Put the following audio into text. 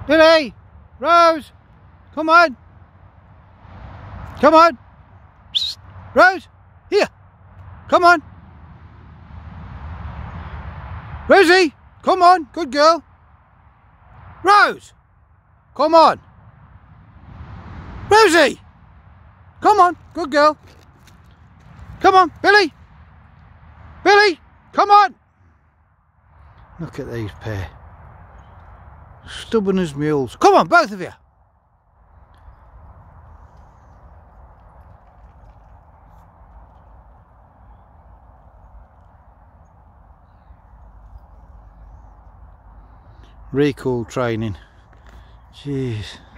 Billy! Rose! Come on! Come on! Psst. Rose! Here! Come on! Rosie! Come on! Good girl! Rose! Come on! Rosie! Come on! Good girl! Come on! Billy! Billy! Come on! Look at these pair. Stubborn as mules. Come on, both of you! Recall training. Jeez.